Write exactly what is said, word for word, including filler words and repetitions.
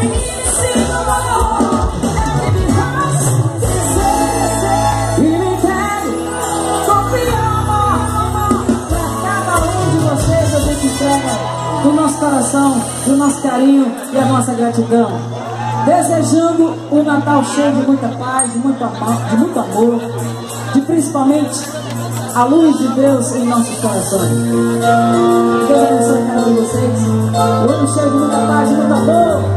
E me entregue confiamos. Pra cada um de vocês a gente entrega o nosso coração, o nosso carinho e a nossa gratidão, desejando um Natal cheio de muita paz, de muito amor, de muito amor, de principalmente a luz de Deus em nossos corações. Deus abençoe cada um de vocês. Um ano cheio de muita paz, de muito amor.